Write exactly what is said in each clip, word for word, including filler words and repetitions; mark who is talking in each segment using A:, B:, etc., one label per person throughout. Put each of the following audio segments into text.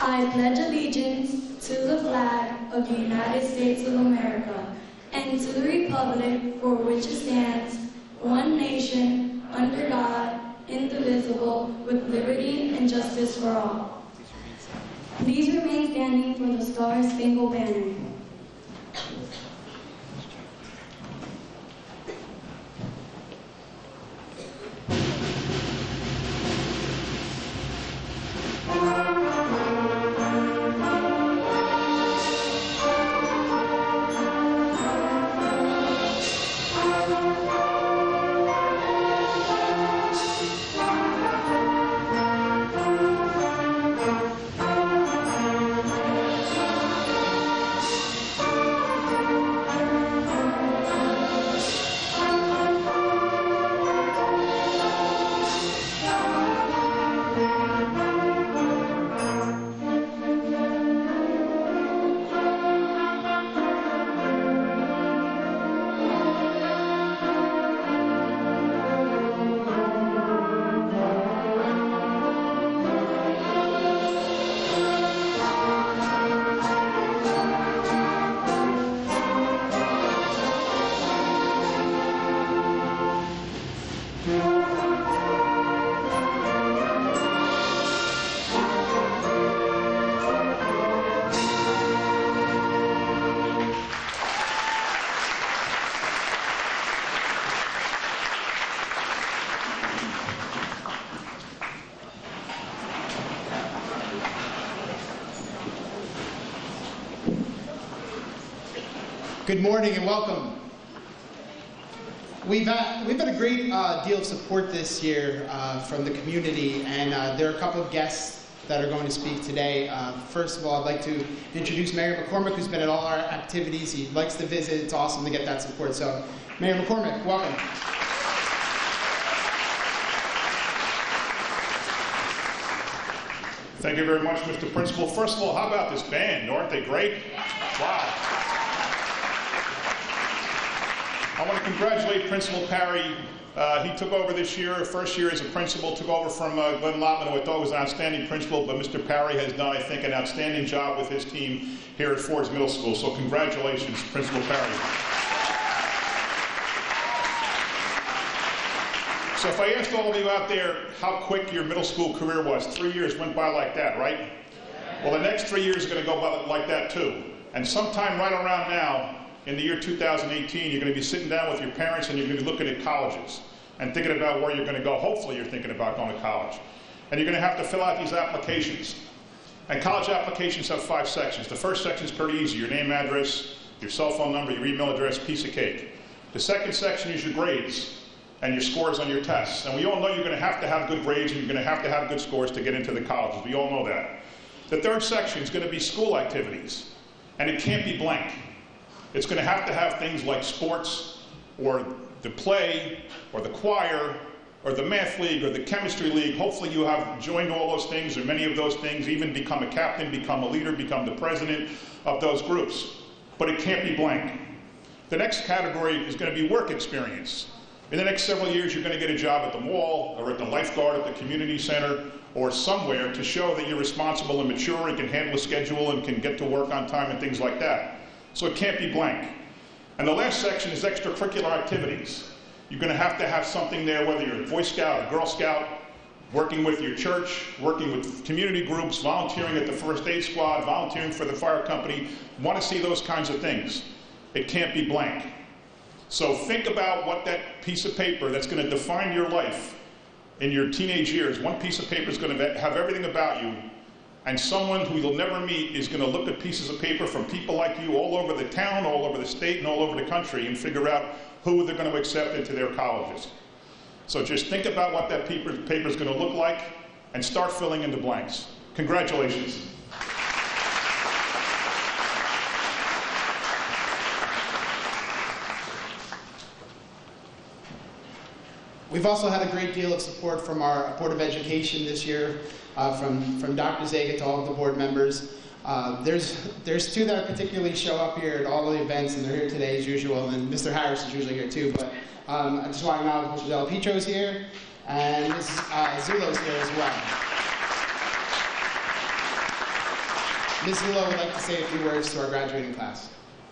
A: I pledge allegiance to the flag of the United States of America and to the republic for which it stands, one nation, under God, indivisible, with liberty and justice for all. Please remain standing for the Star-Spangled Banner.
B: Good morning and welcome. We've had, we've had a great uh, deal of support this year uh, from the community, and uh, there are a couple of guests that are going to speak today. Uh, first of all, I'd like to introduce Mayor McCormick, who's been at all our activities. He likes to visit. It's awesome to get that support. So, Mayor McCormick, welcome.
C: Thank you very much, Mister Principal. First of all, how about this band? Aren't they great? Wow. I want to congratulate Principal Parry. Uh, he took over this year, first year as a principal, took over from uh, Glenn Lotman, who I thought was an outstanding principal, but Mister Parry has done, I think, an outstanding job with his team here at Ford's Middle School. So congratulations, Principal Parry. So if I asked all of you out there how quick your middle school career was, three years went by like that, right? Well, the next three years are going to go by like that too. And sometime right around now, in the year two thousand eighteen, you're going to be sitting down with your parents and you're going to be looking at colleges and thinking about where you're going to go. Hopefully you're thinking about going to college. And you're going to have to fill out these applications. And college applications have five sections. The first section is pretty easy. Your name, address, your cell phone number, your email address, piece of cake. The second section is your grades and your scores on your tests. And we all know you're going to have to have good grades and you're going to have to have good scores to get into the colleges. We all know that. The third section is going to be school activities. And it can't be blank. It's going to have to have things like sports, or the play, or the choir, or the math league, or the chemistry league. Hopefully you have joined all those things, or many of those things, even become a captain, become a leader, become the president of those groups. But it can't be blank. The next category is going to be work experience. In the next several years, you're going to get a job at the mall, or at the lifeguard at the community center, or somewhere to show that you're responsible and mature and can handle a schedule and can get to work on time and things like that. So it can't be blank. And the last section is extracurricular activities. You're going to have to have something there, whether you're a Boy Scout, a Girl Scout, working with your church, working with community groups, volunteering at the first aid squad, volunteering for the fire company. You want to see those kinds of things. It can't be blank. So think about what that piece of paper that's going to define your life in your teenage years. One piece of paper is going to have everything about you. And someone who you'll never meet is going to look at pieces of paper from people like you all over the town, all over the state, and all over the country and figure out who they're going to accept into their colleges. So just think about what that paper is going to look like and start filling in the blanks. Congratulations.
B: We've also had a great deal of support from our Board of Education this year, uh, from, from Doctor Zaga to all of the board members. Uh, there's, there's two that particularly show up here at all the events, and they're here today as usual, and Mister Harris is usually here too, but um, I just want to acknowledge Mister Del Pietro's here, and Missus Uh, Zulo's here as well. Miz Lillo would like to say a few words to our graduating class.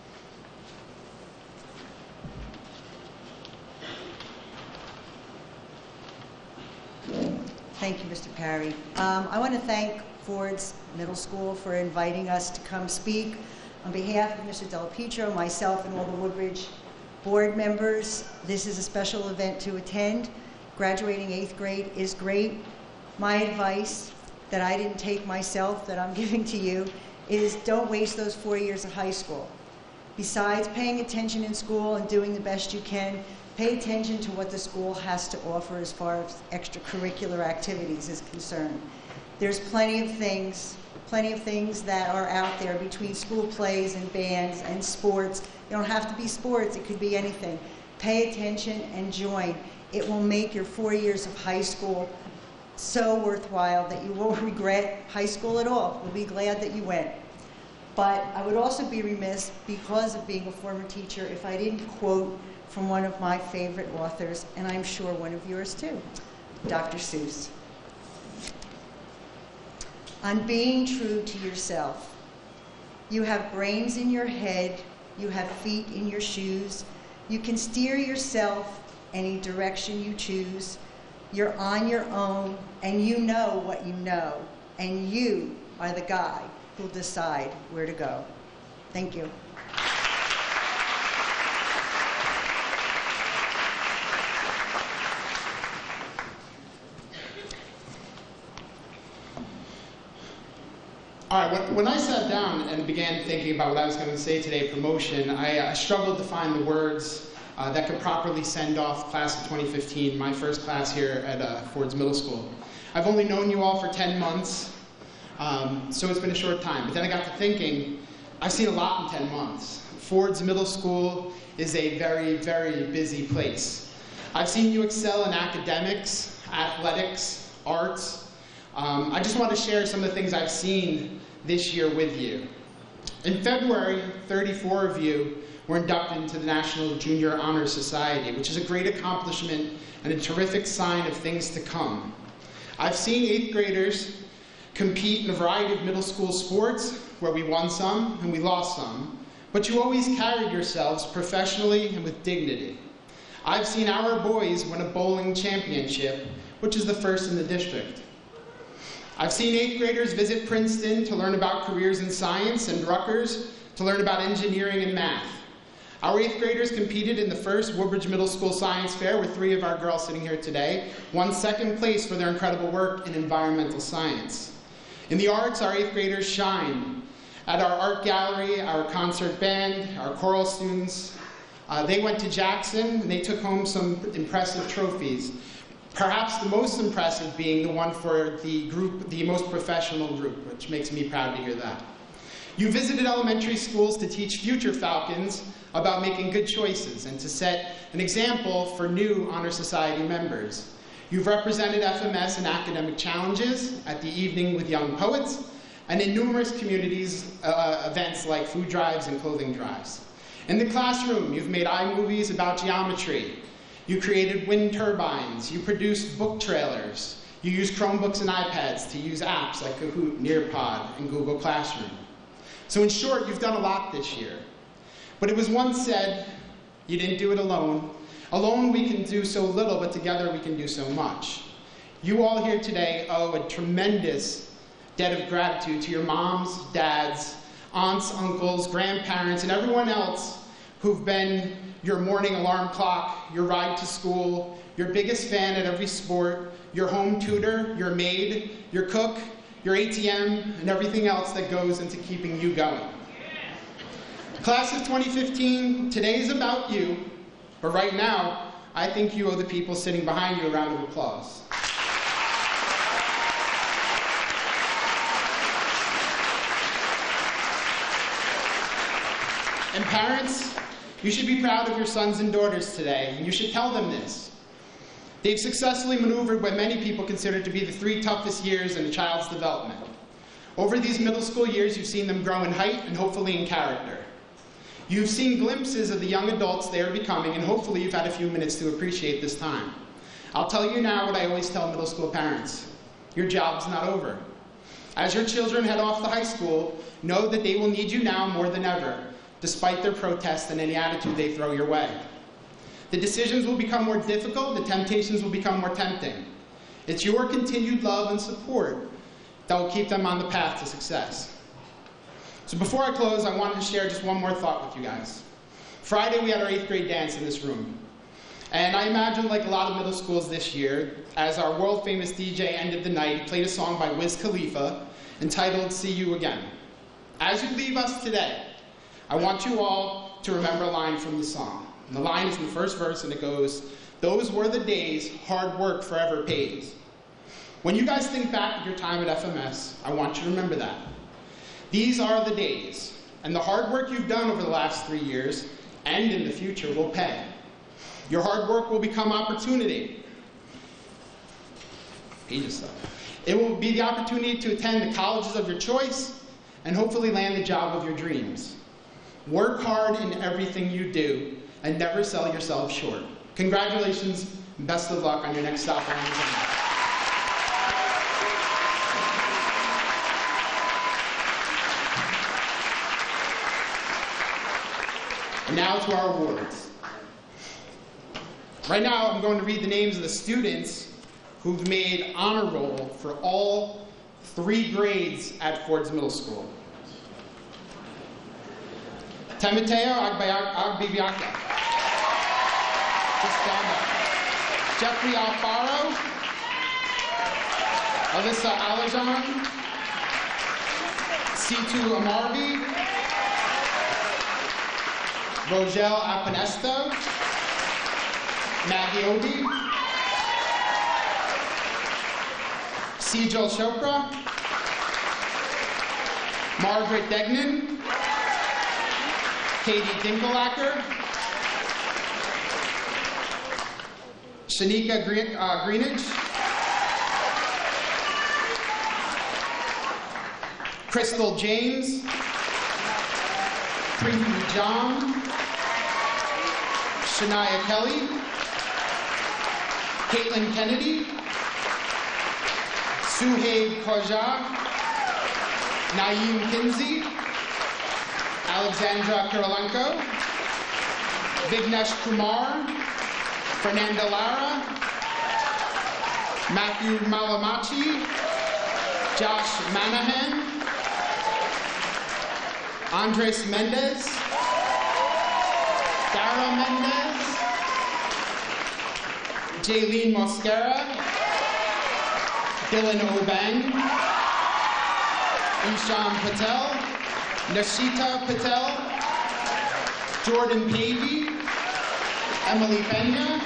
D: Thank you, Mister Parry. Um, I want to thank Ford's Middle School for inviting us to come speak. On behalf of Mister Delapietro, myself, and all the Woodbridge board members, this is a special event to attend. Graduating eighth grade is great. My advice that I didn't take myself, that I'm giving to you, is don't waste those four years of high school. Besides paying attention in school and doing the best you can, pay attention to what the school has to offer as far as extracurricular activities is concerned. There's plenty of things, plenty of things that are out there between school plays and bands and sports. They don't have to be sports, it could be anything. Pay attention and join. It will make your four years of high school so worthwhile that you won't regret high school at all. You'll be glad that you went. But I would also be remiss, because of being a former teacher, if I didn't quote from one of my favorite authors, and I'm sure one of yours too, Doctor Seuss. On being true to yourself. You have brains in your head, you have feet in your shoes, you can steer yourself any direction you choose. You're on your own, and you know what you know, and you are the guy who'll decide where to go. Thank you.
B: All right, when, when I sat down and began thinking about what I was going to say today, promotion, I uh, struggled to find the words uh, that could properly send off class of twenty fifteen, my first class here at uh, Ford's Middle School. I've only known you all for ten months, um, so it's been a short time. But then I got to thinking, I've seen a lot in ten months. Ford's Middle School is a very, very busy place. I've seen you excel in academics, athletics, arts. Um, I just want to share some of the things I've seen this year with you. In February, thirty-four of you were inducted into the National Junior Honor Society, which is a great accomplishment and a terrific sign of things to come. I've seen eighth graders compete in a variety of middle school sports where we won some and we lost some, but you always carried yourselves professionally and with dignity. I've seen our boys win a bowling championship, which is the first in the district. I've seen eighth graders visit Princeton to learn about careers in science, and Rutgers to learn about engineering and math. Our eighth graders competed in the first Woodbridge Middle School Science Fair, where three of our girls sitting here today won second place for their incredible work in environmental science. In the arts, our eighth graders shined. At our art gallery, our concert band, our choral students, uh, they went to Jackson and they took home some impressive trophies. Perhaps the most impressive being the one for the group, the most professional group, which makes me proud to hear that. You visited elementary schools to teach future Falcons about making good choices and to set an example for new Honor Society members. You've represented F M S in academic challenges, at the Evening with Young Poets, and in numerous communities uh, events like food drives and clothing drives. In the classroom, you've made iMovies about geometry. You created wind turbines. You produced book trailers. You used Chromebooks and iPads to use apps like Kahoot, Nearpod, and Google Classroom. So in short, you've done a lot this year. But it was once said, you didn't do it alone. Alone we can do so little, but together we can do so much. You all here today owe a tremendous debt of gratitude to your moms, dads, aunts, uncles, grandparents, and everyone else who've been your morning alarm clock, your ride to school, your biggest fan at every sport, your home tutor, your maid, your cook, your A T M, and everything else that goes into keeping you going. Class of twenty fifteen, today is about you, but right now, I think you owe the people sitting behind you a round of applause. And parents, you should be proud of your sons and daughters today, and you should tell them this. They've successfully maneuvered what many people consider to be the three toughest years in a child's development. Over these middle school years, you've seen them grow in height and hopefully in character. You've seen glimpses of the young adults they are becoming, and hopefully you've had a few minutes to appreciate this time. I'll tell you now what I always tell middle school parents. Your job's not over. As your children head off to high school, know that they will need you now more than ever, despite their protests and any attitude they throw your way. The decisions will become more difficult, the temptations will become more tempting. It's your continued love and support that will keep them on the path to success. So before I close, I wanted to share just one more thought with you guys. Friday, we had our eighth grade dance in this room. And I imagine, like a lot of middle schools this year, as our world-famous D J ended the night, he played a song by Wiz Khalifa entitled See You Again. As you leave us today, I want you all to remember a line from the song. And the line is in the first verse, and it goes, "Those were the days, hard work forever pays." When you guys think back of your time at F M S, I want you to remember that. These are the days, and the hard work you've done over the last three years and in the future will pay. Your hard work will become opportunity. Pages stuff. It will be the opportunity to attend the colleges of your choice and hopefully land the job of your dreams. Work hard in everything you do and never sell yourself short. Congratulations and best of luck on your next stop along the journey. And now to our awards. Right now, I'm going to read the names of the students who've made honor roll for all three grades at Ford's Middle School. Timoteo Agbibiaka. Jeffrey Alfaro. Alyssa Alajan. Situ Amarvi. Rogel Apanesto. Maggie Obi. Sejal Chopra. Margaret Degnan. Katie Dinkelacker. Shanika Green, uh, Greenidge. Crystal James. Preeti John. Shania Kelly. Caitlin Kennedy. Suhaib Khoja. Naeem Kinsey. Alexandra Kirilenko. Vignesh Kumar. Fernanda Lara. Matthew Malamachi. Josh Manahan. Andres Mendez. Dara Mendez. Jaylene Mosquera. Dylan Obang. Ishan Patel. Nashita Patel. Jordan Pavey. Emily Pena.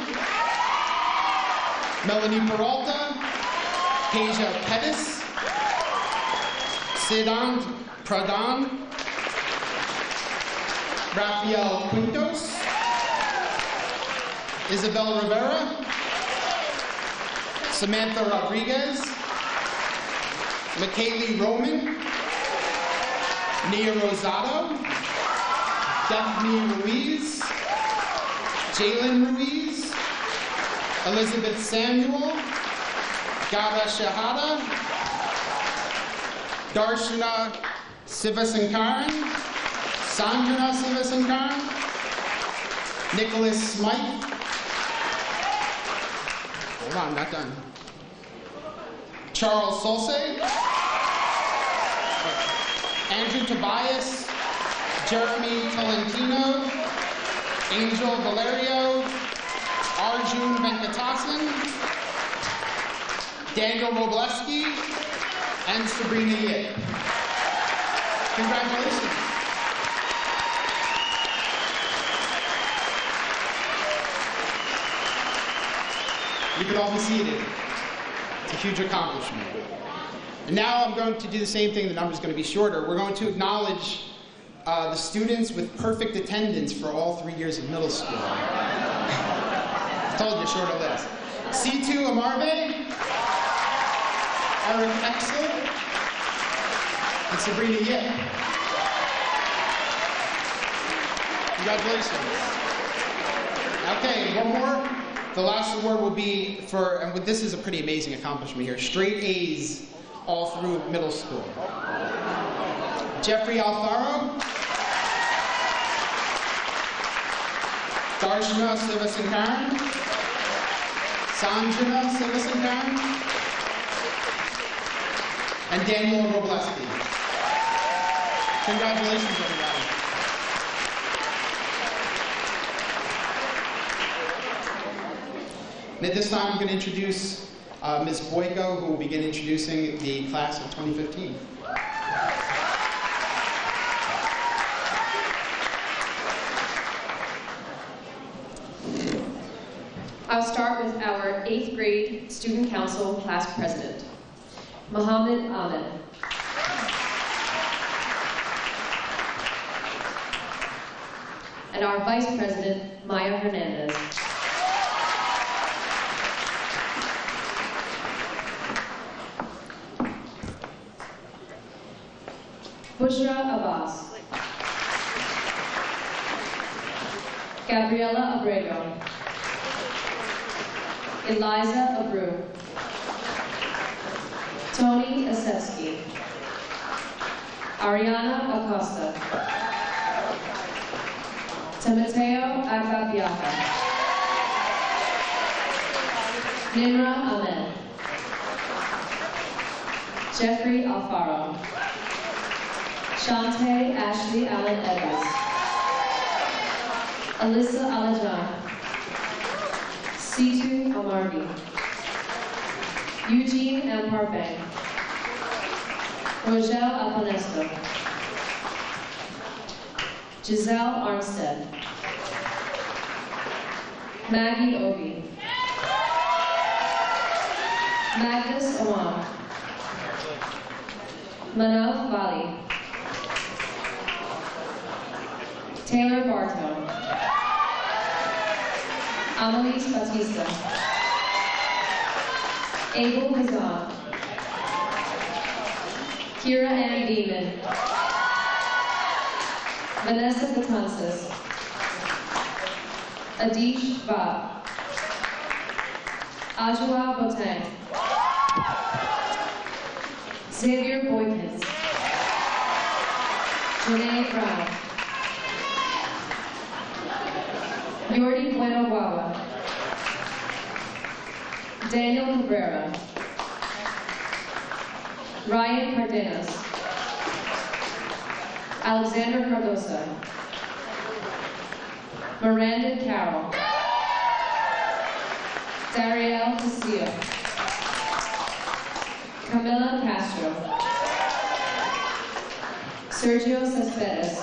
B: Melanie Peralta. Keisha Pettis. Siddhant Pradhan. Rafael Quintos. Isabel Rivera. Samantha Rodriguez. McKaylee Roman. Nia Rosado. Daphne Ruiz. Jalen Ruiz. Elizabeth Samuel. Gada Shahada. Darshana Sivasankaran. Sanjana Sivasankaran. Nicholas Smythe. Hold on, not done. Charles Solse. Andrew Tobias. Jeremy Tolentino. Angel Valerio. Arjun Venkatasan. Daniel Robleski. And Sabrina Yip. Congratulations. You can all be seated. It's a huge accomplishment. And now I'm going to do the same thing. The number's going to be shorter. We're going to acknowledge uh, the students with perfect attendance for all three years of middle school. I told you, shorter list. Situ Amarve, Eric Exel, and Sabrina Yip. Congratulations. Okay, one more. The last award will be for, and this is a pretty amazing accomplishment here, straight A's all through middle school. Jeffrey Alfaro, Darshana Sivasankaran, Sanjana Sivasankaran, and Daniel Robleski. Congratulations, everybody. And at this time, I'm going to introduce uh, Miz Boyko, who will begin introducing the class of twenty fifteen.
E: I'll start with our eighth grade Student Council class president, Mohammed Ahmed. And our vice president, Maya Hernandez. Bushra Abbas. Gabriela Abrego. Eliza Abreu. Tony Asevsky. Ariana Acosta. Timoteo Agbabiaka. Nimra Ahmed. Jeffrey Alfaro. Shantae Ashley Allen Edwards. Alyssa Alajan. Situ Amargi. Eugene M. Parfang. Rogel Aponesto. Giselle Armstead. Maggie Obi. Magnus Awam. Manav Bali. Taylor Bartow. Annalise Batista. Abel Hazan. Kira Ann Beeman. Vanessa Betances. Adish Bab. Ajua Botang. Xavier Boykins. Janae Brown. Yordi Bueno Wawa. Daniel Cabrera. Ryan Cardenas. Alexander Cardosa. Miranda Carroll. Darielle Castillo. Camila Castro. Sergio Cespedes.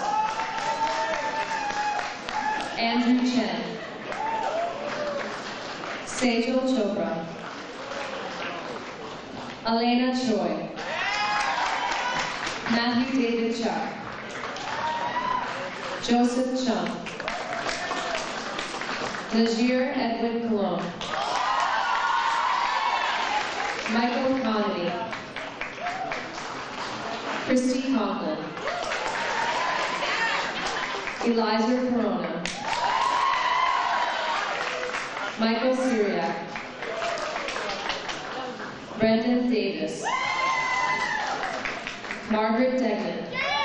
E: Andrew Chen. Sejal Chopra. Elena Choi. Matthew David Chuck. Joseph Chung. Najir Edwin Colon. Michael Connolly. Christy Conklin. Eliza Corona. Michael Syriac. Brandon Davis. Margaret Degnan.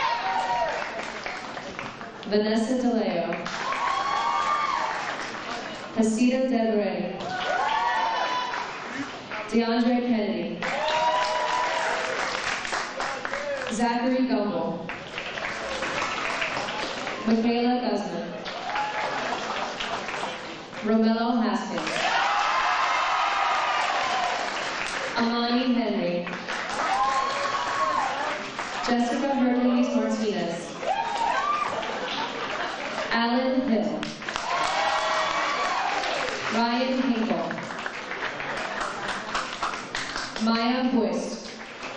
E: Vanessa DeLeo. Hasida Delray. DeAndre Kennedy. Zachary Gumbel. Michaela Guzman. Romello Haskins. Amani Henry. Jessica Hercules Martinez. Alan Hill. Ryan Hinkle. Maya Boyce.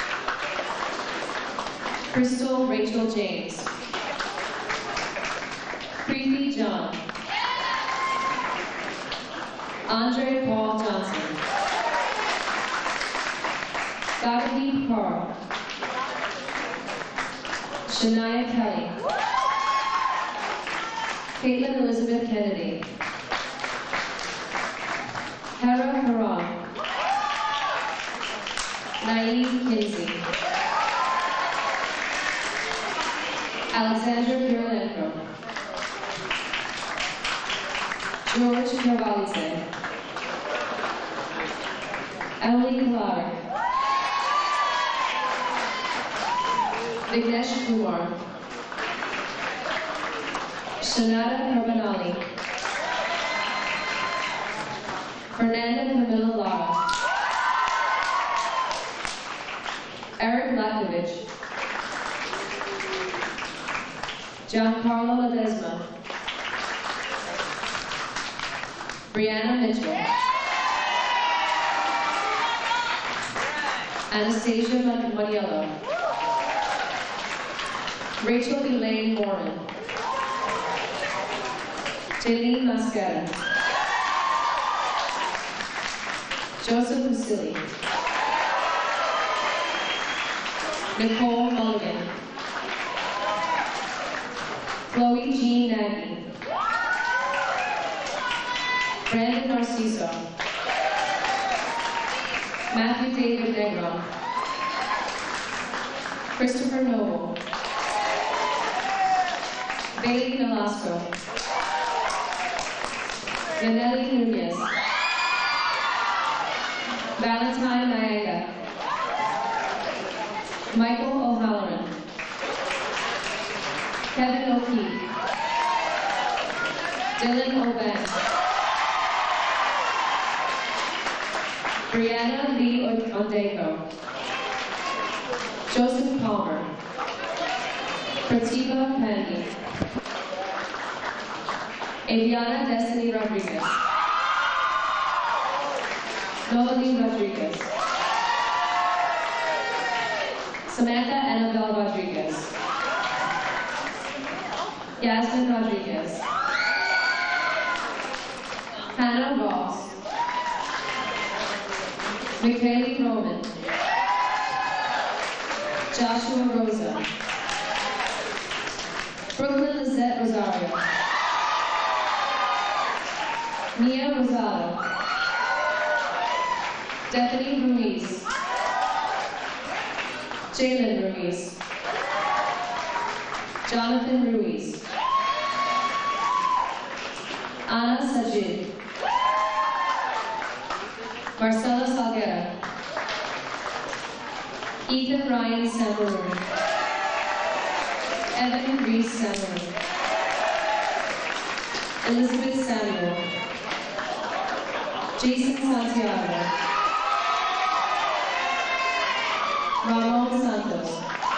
E: Crystal Rachel James. Preeti John. Andre Paul Johnson. Gagadeep Carl. Shania Kelly. Caitlin Elizabeth Kennedy. Hera Haran. Naive Kinsey. Alexandra Kirilenko. George Kravalice. Emily Clark. Vignesh Kumar. Shanada Karbanali. Fernanda Camilla Lara. Eric Lakovich. Giancarlo Ledesma. Brianna Mitchell. Anastasia Maniello. Rachel Elaine Moran. Janine Mascara. Joseph Musili. Nicole Mulligan. Chloe Jean Nagy. Brandon Narciso. Matthew David Negron. Christopher Noble. Bailey Nolasco. Yaneli Nunez. Valentine Nyaga. Michael O'Halloran. Kevin O'Keefe. Dylan O'Ben. Brianna Lee Ondeko. Joseph Palmer. Prativa Penny. Aviana Destiny Rodriguez. Novalie Rodriguez. Samantha Annabelle Rodriguez. Yasmin Rodriguez. Hannah Ross. Michaeli Roman. Joshua Rosa. Brooklyn Lizette Rosario. Mia Rosado. Stephanie Ruiz. Jalen Ruiz. Jonathan Ruiz. Anna Sajid. Marcela Salguera. Ethan Ryan Samaroon. Evan Reese Samaroon. Elizabeth Samuel. Jason Santiago. Ramon Santos.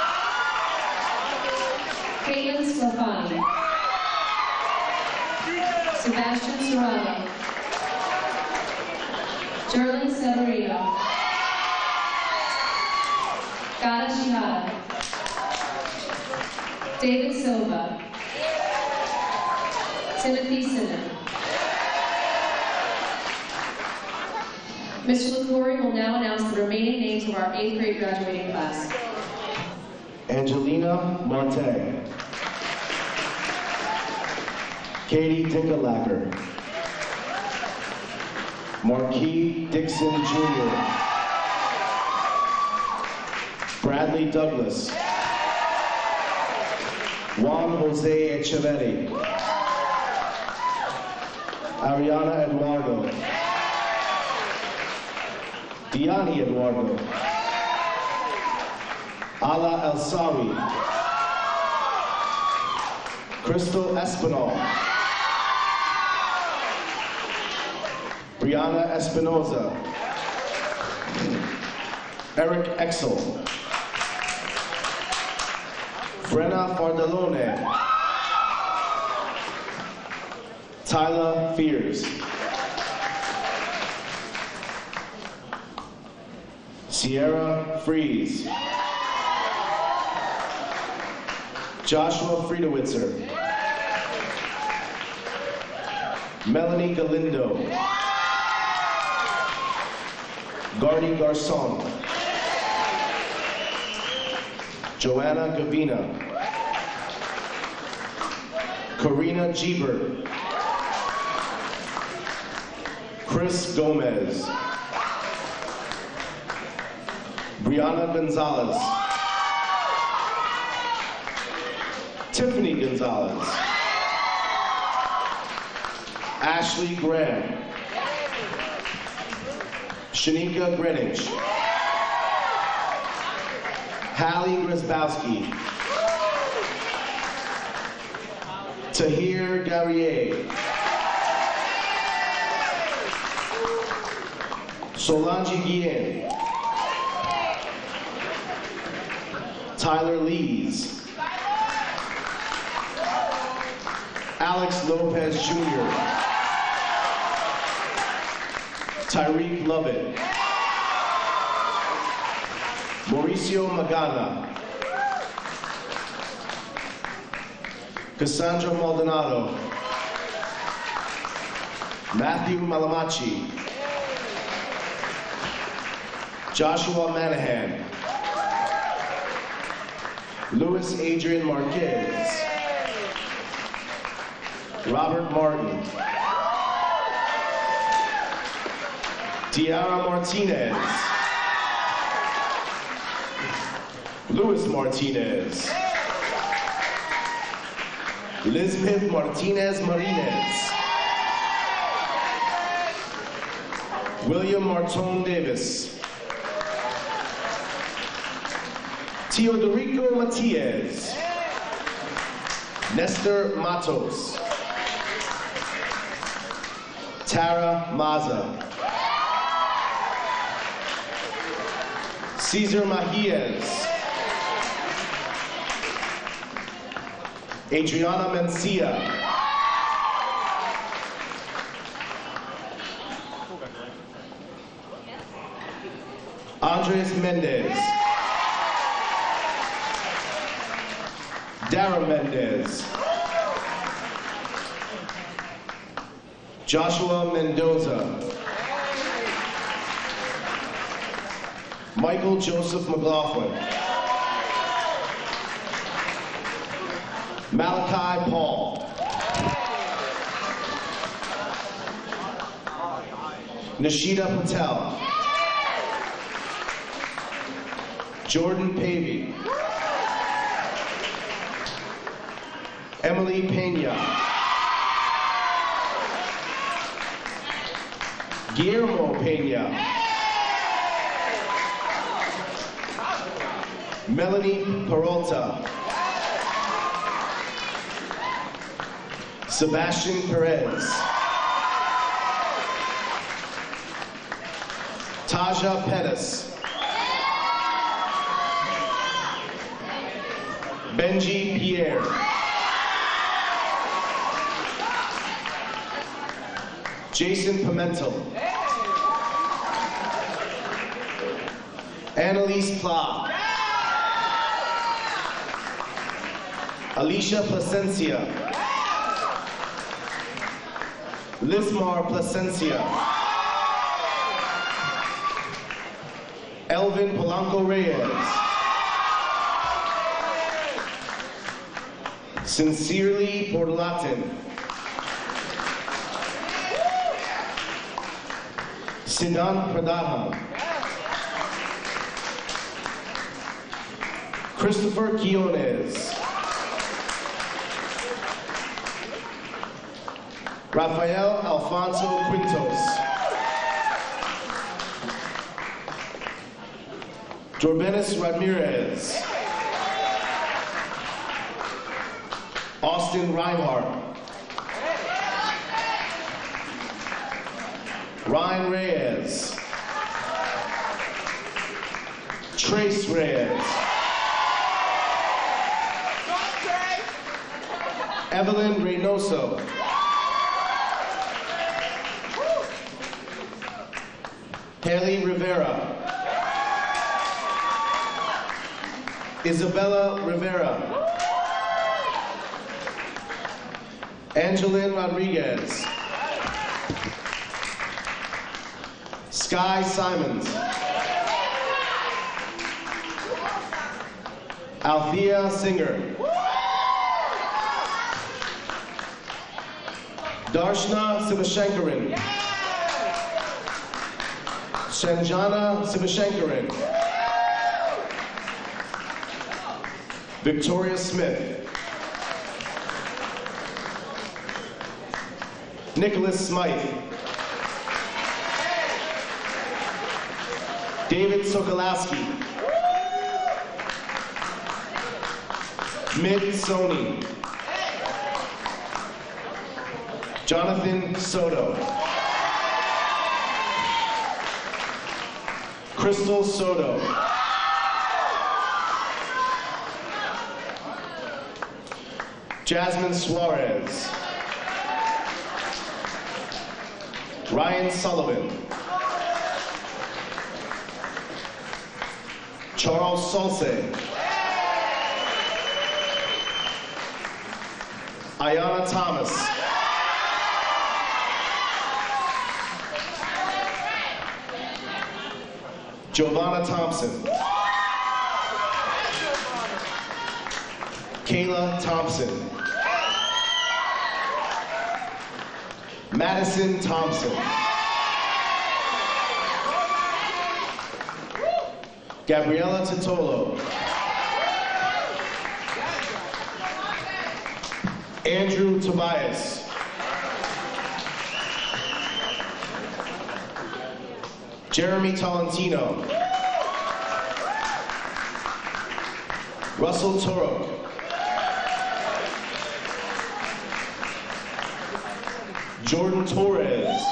E: Caitlin Sclafani. Sebastian Serrano. Jerlyn Severino. Gada Shihada. David Silva. Timothy Sinner. Mister LaCoury will now announce the remaining names of our eighth grade graduating class.
F: Angelina Monte. Katie Dinkelacker. Marquis Dixon Junior Bradley Douglas. Juan Jose Echeverri. Ariana Eduardo. Diani Eduardo. Ala El-Sawi. Crystal Espinal. Brianna Espinoza. Eric Exel. Brenna Fardalone. Tyler Fears. Sierra Fries. Joshua Friedewitzer. Melanie Galindo. Gardy Garcon. Joanna Gavina. Karina Jeber. Chris Gomez. Brianna Gonzalez. Tiffany Gonzalez. Ashley Graham. Shanika Greenwich. Hallie Grisbowski. Tahir Garrier. Solange Guillen. Tyler Lees. Alex Lopez Junior Tyreek Lovett. Mauricio Magana. Cassandra Maldonado. Matthew Malamachi. Joshua Manahan. Louis Adrian Marquez. Robert Martin. Tiara Martinez. Luis Martinez. Elizabeth Martinez Martinez. William Martone Davis. Teodorico Matias. Nestor Matos. Tara Maza. Cesar Mahias. Adriana Mencia. Andres Mendez. Dara Mendez. Joshua Mendoza. Michael Joseph McLaughlin. Malachi Paul. Nishita Patel. Jordan Pavey. Emily Pena. Guillermo Pena. Melanie Peralta. Sebastian Perez. Taja Pettis. Benji Pierre. Jason Pimentel. Annalise Pla. Alicia Placencia. Lismar Placencia. Elvin Polanco Reyes. Sincerely Portalatin. Siddhant Pradhan. Christopher Quiones. Rafael Alfonso Quintos. Jorbenis Ramirez. Austin Reinhardt. Ryan Reyes. Trace Reyes. Evelyn Reynoso. Haley Rivera. Isabella Rivera. Angeline Rodriguez. Sky Simons. Althea Singer. Darshna Sivashankaran. Sanjana Sivashankaran. Victoria Smith. Nicholas Smythe. David Sokolowski. Mid Sony. Jonathan Soto. Crystal Soto. Jasmine Suarez. Ryan Sullivan. Charles Salse. Ayana Thomas. Giovanna Thompson. Kayla Thompson. Madison Thompson. Gabriella Titolo. Andrew Tobias. Jeremy Tolentino. Russell Turok. Jordan Torres.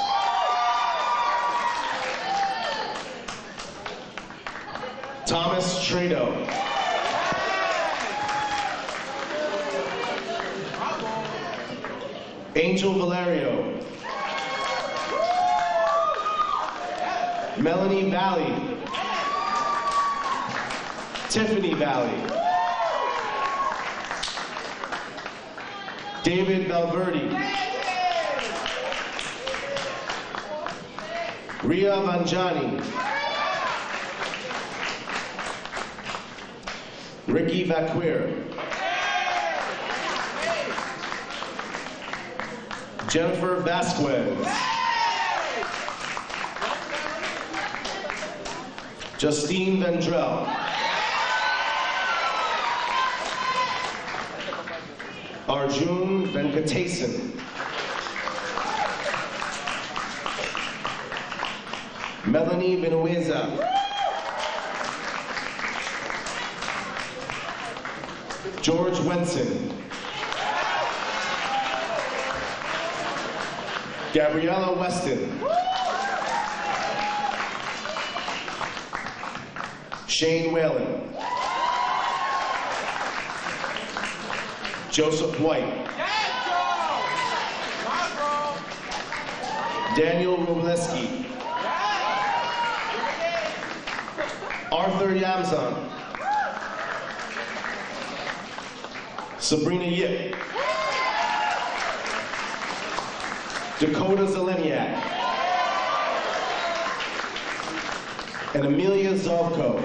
F: Thomas Trado. Angel Valerio. Melanie Valley. Tiffany Valley. David Valverde. Ria Vanjani. Ricky Vaquer. Jennifer Vasquez. Justine Vendrell. Arjun Venkatesan. Melanie Vinueza. George Wenson. Gabriella Weston. Shane Whalen. Joseph White. Daniel Robleski. Arthur Yamzan. Sabrina Yip. Dakota Zeleniak. And Amelia Zovko.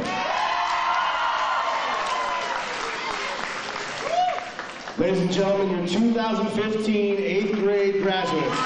F: Ladies and gentlemen, your two thousand fifteen eighth grade graduates.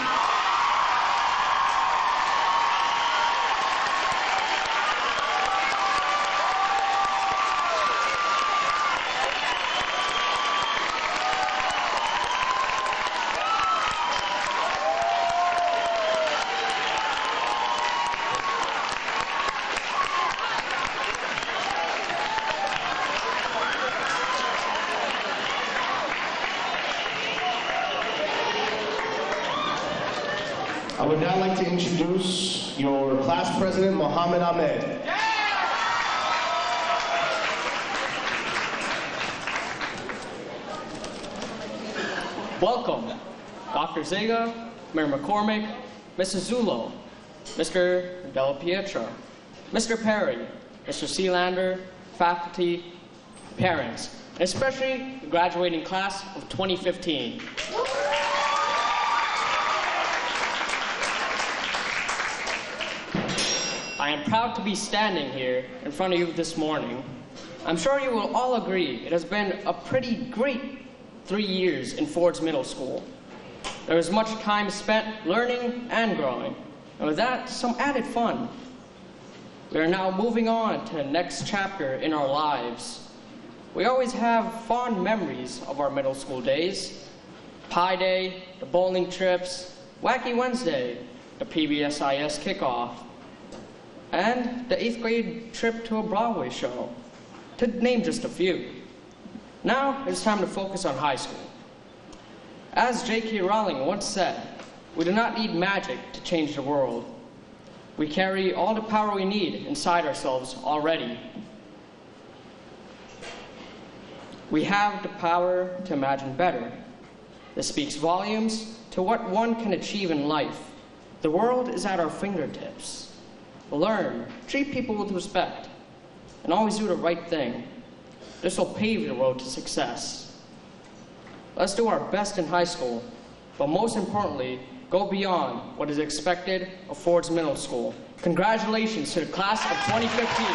F: I would now like to introduce your class president, Mohammed Ahmed.
G: Welcome, Doctor Zega, Mayor McCormick, Missus Zullo, Mister Della Pietra, Mister Perry, Mister Sealander, faculty, parents, and especially the graduating class of twenty fifteen. I am proud to be standing here in front of you this morning. I'm sure you will all agree it has been a pretty great three years in Ford's Middle School. There was much time spent learning and growing, and with that, some added fun. We are now moving on to the next chapter in our lives. We always have fond memories of our middle school days. Pie Day, the bowling trips, Wacky Wednesday, the P B S I S kickoff, and the eighth grade trip to a Broadway show, to name just a few. Now it's time to focus on high school. As J K Rowling once said, we do not need magic to change the world. We carry all the power we need inside ourselves already. We have the power to imagine better. This speaks volumes to what one can achieve in life. The world is at our fingertips. Learn, treat people with respect, and always do the right thing. This will pave the road to success. Let's do our best in high school, but most importantly, go beyond what is expected of Ford's Middle School. Congratulations to the class of twenty fifteen.